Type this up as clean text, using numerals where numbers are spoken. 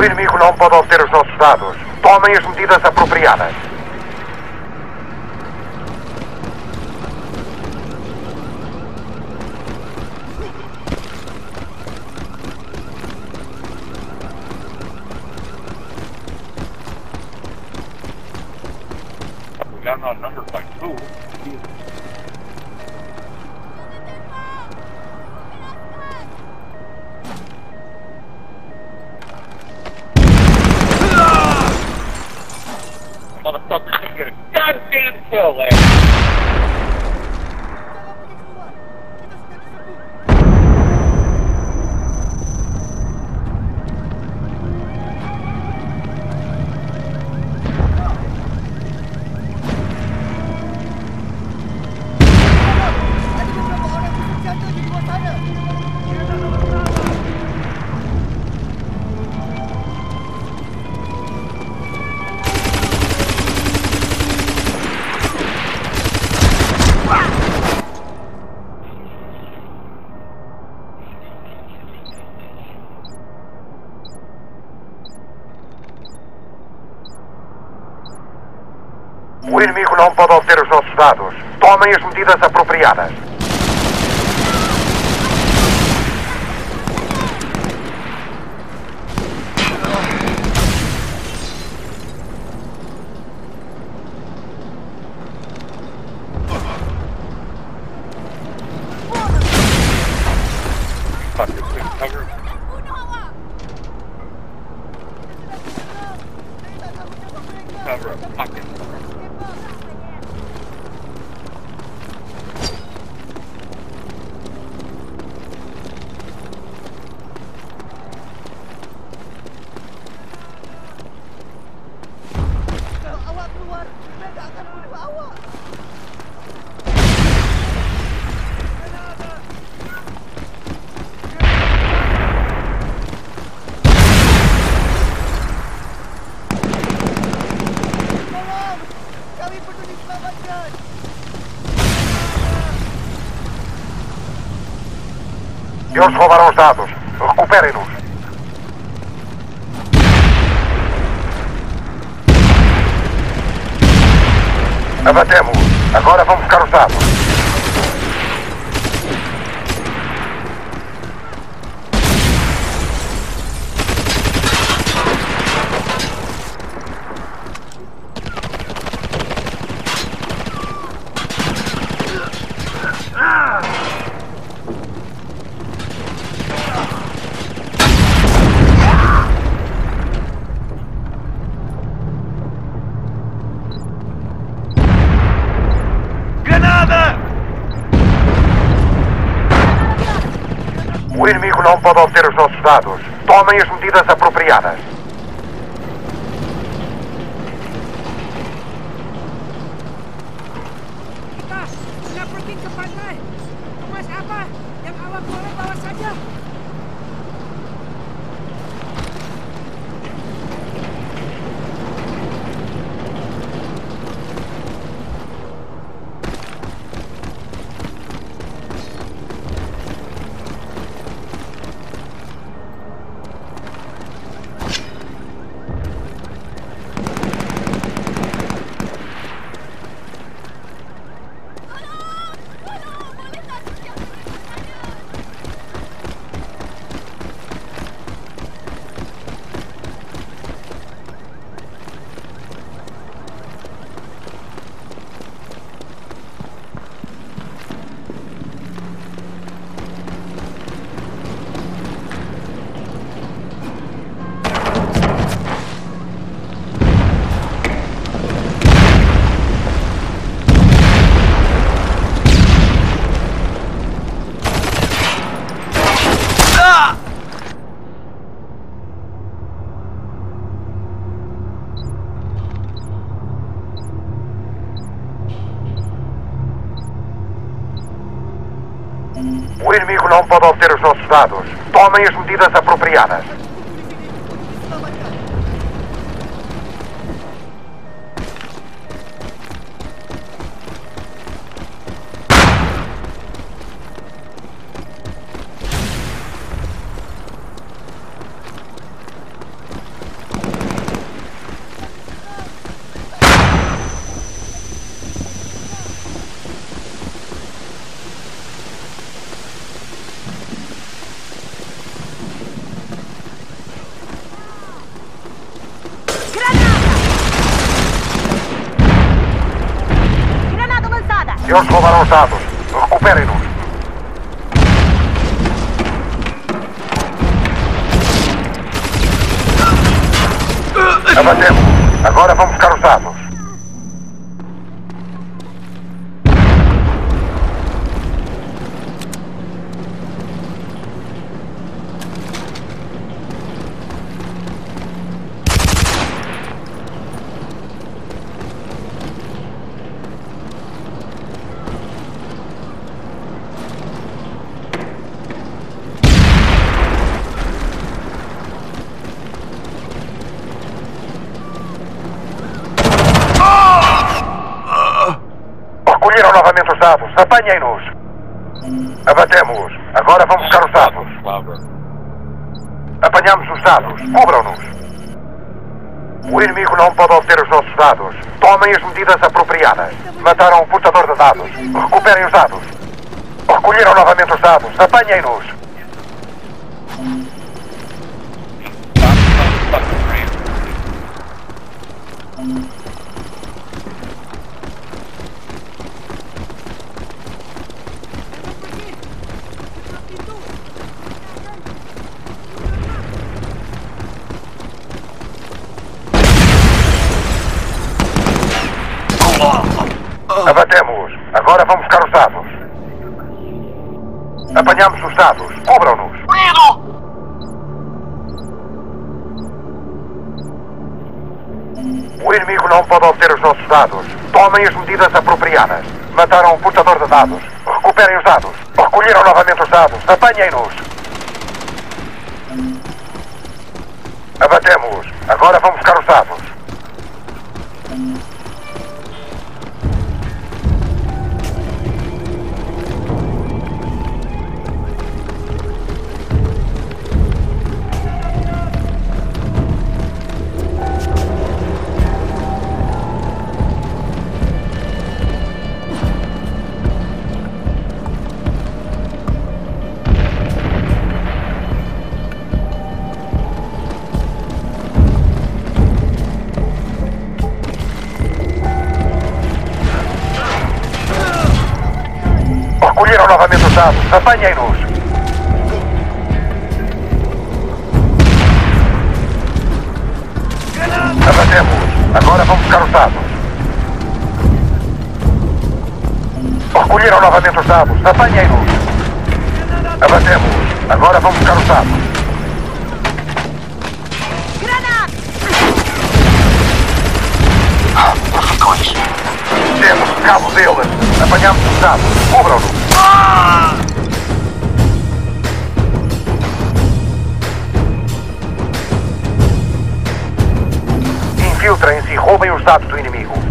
O inimigo não pode obter os nossos dados. Tomem as medidas apropriadas. We got our numbers by two. Motherfucker should get a goddamn kill there. O inimigo não pode obter os nossos dados. Tomem as medidas apropriadas. Fuck this thing covered. Cover a fucking. Eles roubaram os dados. Recuperem-nos. Abatemos. Agora vamos buscar os dados. O inimigo não pode obter os nossos dados. Tomem as medidas apropriadas. Kita sudah pergi ke pantai. Tugas apa yang awak boleh bawa saja. O inimigo não pode obter os nossos dados. Tomem as medidas apropriadas. Eles roubaram os dados. Recuperem-nos. Abatemos. Agora vamos buscar os dados. Recolheram novamente os dados. Apanhem-nos. Abatemos-os. Agora vamos buscar os dados. Apanhamos os dados. Cubram-nos. O inimigo não pode obter os nossos dados. Tomem as medidas apropriadas. Mataram o portador de dados. Recuperem os dados. Recolheram novamente os dados. Apanhem-nos. Abatemos-os. Agora vamos buscar os dados. Apanhamos os dados. Cubram-nos. O inimigo não pode obter os nossos dados. Tomem as medidas apropriadas. Mataram o portador de dados. Recuperem os dados. Recolheram novamente os dados. Apanhem-nos. Abatemos-os. Agora vamos buscar os dados. Recolheram novamente os dados. Apanhem-nos. Abatemos-os. Agora vamos buscar os dados. Recolheram novamente os dados. Apanhem-nos. Abatemos-os. Agora vamos buscar os dados. Temos cabo deles. Apanhamos os dados. Cubram-nos. Infiltrem-se e roubem os dados do inimigo.